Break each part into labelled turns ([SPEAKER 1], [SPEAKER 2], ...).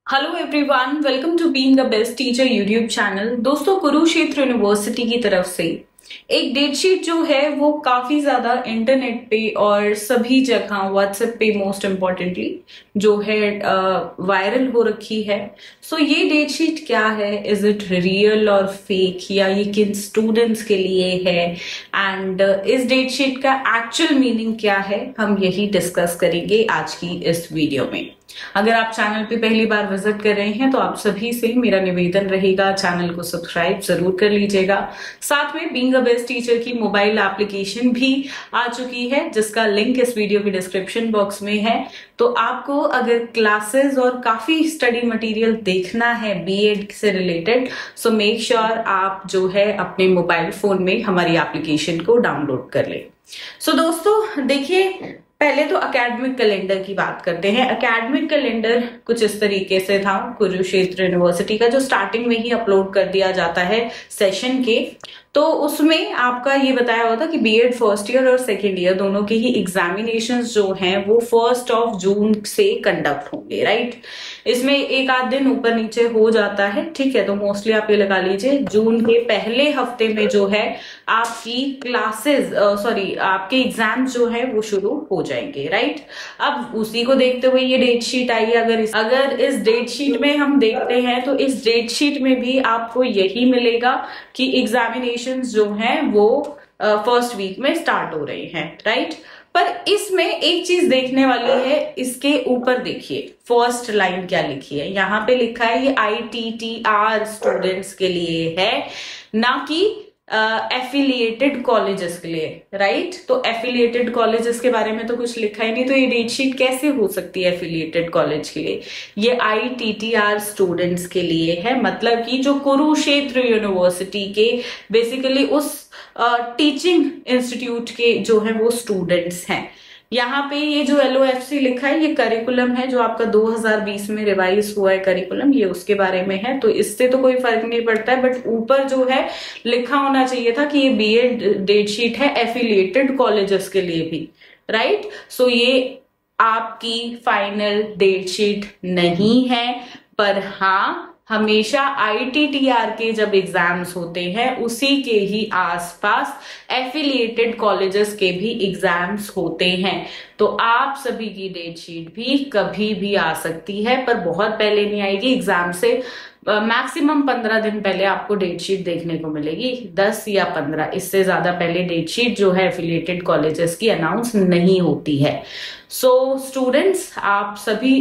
[SPEAKER 1] Hello everyone, welcome to being the best teacher YouTube channel. दोस्तों, Kurukshetra university की तरफ से एक डेट शीट जो है वो काफी ज्यादा इंटरनेट पे और सभी जगह व्हाट्सएप पे मोस्ट इम्पोर्टेंटली जो है वायरल हो रखी है। सो ये डेट शीट क्या है, इज इट रियल और फेक, या ये किन स्टूडेंट्स के लिए है, एंड इस डेट शीट का एक्चुअल मीनिंग क्या है, हम यही डिस्कस करेंगे आज की इस वीडियो में। अगर आप चैनल पे पहली बार विजिट कर रहे हैं तो आप सभी से मेरा निवेदन रहेगा, चैनल को सब्सक्राइब जरूर कर लीजिएगा। साथ में बीइंग अ बेस्ट टीचर की मोबाइल एप्लीकेशन भी आ चुकी है, जिसका लिंक इस वीडियो के डिस्क्रिप्शन बॉक्स में है। तो आपको अगर क्लासेस और काफी स्टडी मटेरियल देखना है बीएड से रिलेटेड, सो मेक श्योर आप जो है अपने मोबाइल फोन में हमारी एप्लीकेशन को डाउनलोड कर लें। सो दोस्तों देखिए, पहले तो एकेडमिक कैलेंडर की बात करते हैं। एकेडमिक कैलेंडर कुछ इस तरीके से था कुरुक्षेत्र यूनिवर्सिटी का, जो स्टार्टिंग में ही अपलोड कर दिया जाता है सेशन के। तो उसमें आपका ये बताया हुआ था कि बीएड फर्स्ट ईयर और सेकेंड ईयर दोनों के ही एग्जामिनेशंस जो हैं वो 1 जून से कंडक्ट होंगे, राइट। इसमें एक आध दिन ऊपर नीचे हो जाता है, ठीक है। तो मोस्टली आप ये लगा लीजिए जून के पहले हफ्ते में जो है आपकी क्लासेस आपके एग्जाम जो है वो शुरू हो जाएंगे, राइट। अब उसी को देखते हुए ये डेट शीट आई है। अगर इस डेट शीट में हम देखते हैं तो इस डेट शीट में भी आपको यही मिलेगा कि एग्जामिनेशन जो हैं वो फर्स्ट वीक में स्टार्ट हो रहे हैं, राइट। पर इसमें एक चीज देखने वाली है, इसके ऊपर देखिए फर्स्ट लाइन क्या लिखी है। यहाँ पे लिखा है ये ITTR स्टूडेंट्स के लिए है, ना कि एफिलिएटेड कॉलेजेस के लिए, राइट। तो एफिलिएटेड कॉलेजेस के बारे में तो कुछ लिखा ही नहीं, तो ये डेट शीट कैसे हो सकती है एफिलिएटेड कॉलेज के लिए। ये ITTR स्टूडेंट्स के लिए है, मतलब कि जो कुरुक्षेत्र यूनिवर्सिटी के बेसिकली उस टीचिंग इंस्टीट्यूट के जो है वो स्टूडेंट्स हैं। यहाँ पे ये जो LOFC लिखा है ये करिकुलम है, जो आपका 2020 में रिवाइज हुआ है करिकुलम, ये उसके बारे में है। तो इससे तो कोई फर्क नहीं पड़ता है, बट ऊपर जो है लिखा होना चाहिए था कि ये बीएड डेट शीट है एफिलिएटेड कॉलेजेस के लिए भी, राइट। सो ये आपकी फाइनल डेट शीट नहीं है, पर हाँ हमेशा ITTR के जब एग्जाम्स होते हैं उसी के ही आसपास एफिलिएटेड कॉलेजेस के भी एग्जाम्स होते हैं। तो आप सभी की डेट शीट भी कभी भी आ सकती है, पर बहुत पहले नहीं आएगी। एग्जाम से मैक्सिमम 15 दिन पहले आपको डेट शीट देखने को मिलेगी, 10 या 15, इससे ज्यादा पहले डेट शीट जो है एफिलिएटेड कॉलेजेस की अनाउंस नहीं होती है। सो स्टूडेंट्स आप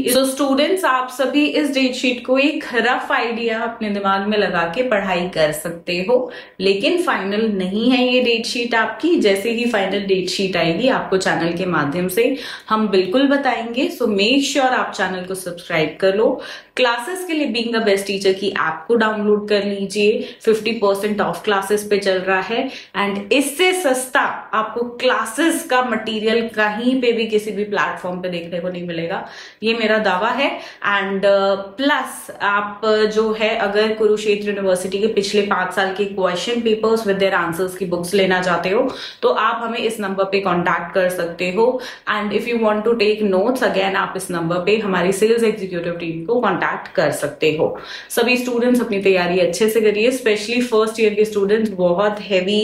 [SPEAKER 1] सभी इस डेट शीट को एक रफ आइडिया अपने दिमाग में लगा के पढ़ाई कर सकते हो, लेकिन फाइनल नहीं है ये डेट शीट आपकी। जैसे ही फाइनल डेट शीट आएगी आपको चैनल के माध्यम से हम बिल्कुल बताएंगे। सो मेक श्योर आप चैनल को सब्सक्राइब कर लो। क्लासेस के लिए बीइंग अ बेस्ट टीचर की ऐप को डाउनलोड कर लीजिए, 50% ऑफ क्लासेस पे चल रहा है, एंड इससे सस्ता आपको क्लासेस का मटेरियल कहीं पे भी किसी भी प्लेटफॉर्म पे देखने को नहीं मिलेगा, ये मेरा दावा है। एंड प्लस आप जो है अगर कुरुक्षेत्र यूनिवर्सिटी के पिछले 5 साल के question papers with their answers की बुक्स लेना चाहते हो तो आप हमें इस नंबर पे कांटेक्ट कर सकते हो। And if you want to take notes again, आप इस नंबर पे हमारी सेल्स एग्जीक्यूटिव टीम को कांटेक्ट कर सकते हो। सभी स्टूडेंट्स अपनी तैयारी अच्छे से करिए, स्पेशली फर्स्ट ईयर के स्टूडेंट्स। बहुत हैवी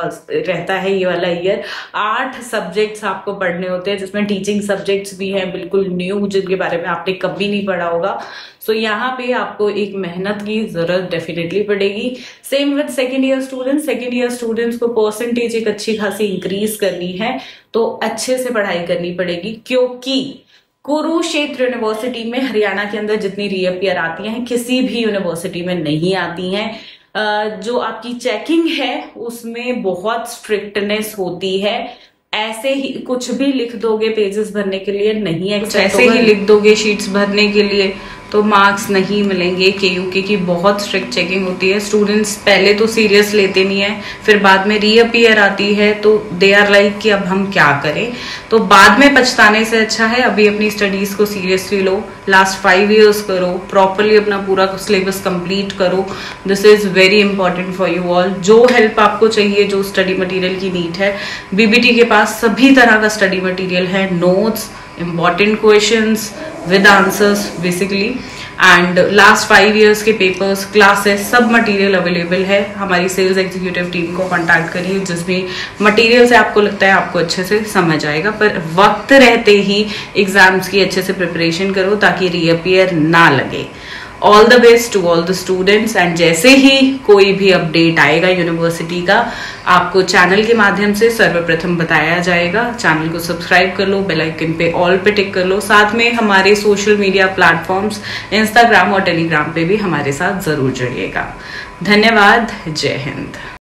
[SPEAKER 1] रहता है ये वाला ईयर, 8 सब्जेक्ट्स आपको पढ़ने होते हैं, जिसमें टीचिंग सब्जेक्ट्स भी हैं बिल्कुल न्यू, जिनके बारे में आपने कभी नहीं पढ़ा होगा। सो यहाँ पे आपको एक मेहनत की जरूरत डेफिनेटली पड़ेगी। Same with second year students को परसेंटेज एक अच्छी खासी इंक्रीज करनी है, तो अच्छे से पढ़ाई करनी पड़ेगी, क्योंकि कुरुक्षेत्र यूनिवर्सिटी में हरियाणा के अंदर जितनी रीअपियर आती हैं किसी भी यूनिवर्सिटी में नहीं आती हैं। जो आपकी चेकिंग है उसमें बहुत स्ट्रिक्टनेस होती है। ऐसे ही कुछ भी लिख दोगे पेजेस भरने के लिए नहीं है, ऐसे ही लिख दोगे शीट्स भरने के लिए तो मार्क्स नहीं मिलेंगे। KUK की बहुत स्ट्रिक्ट चेकिंग होती है। स्टूडेंट्स पहले तो सीरियस लेते नहीं है, फिर बाद में रीअपियर आती है तो दे आर लाइक कि अब हम क्या करें। तो बाद में पछताने से अच्छा है अभी अपनी स्टडीज को सीरियसली लो, लास्ट 5 इयर्स करो, प्रॉपरली अपना पूरा सिलेबस कंप्लीट करो। This is very important for you all. जो हेल्प आपको चाहिए, जो स्टडी मटेरियल की नीड है, BBT के पास सभी तरह का स्टडी मटेरियल है, notes, important questions with answers basically, and last 5 years के पेपर्स, क्लासेस, सब मटेरियल अवेलेबल है। हमारी सेल्स एग्जीक्यूटिव टीम को कांटेक्ट करिए, जिस भी मटेरियल से आपको लगता है आपको अच्छे से समझ आएगा। पर वक्त रहते ही एग्जाम्स की अच्छे से प्रिपरेशन करो ताकि रीअपियर ना लगे। All the best to all the students. And जैसे ही कोई भी अपडेट आएगा यूनिवर्सिटी का, आपको चैनल के माध्यम से सर्वप्रथम बताया जाएगा। चैनल को सब्सक्राइब कर लो, बेल आइकन पे ऑल पे टिक कर लो। साथ में हमारे सोशल मीडिया प्लेटफॉर्म्स इंस्टाग्राम और टेलीग्राम पे भी हमारे साथ जरूर जुड़िएगा। धन्यवाद। जय हिंद।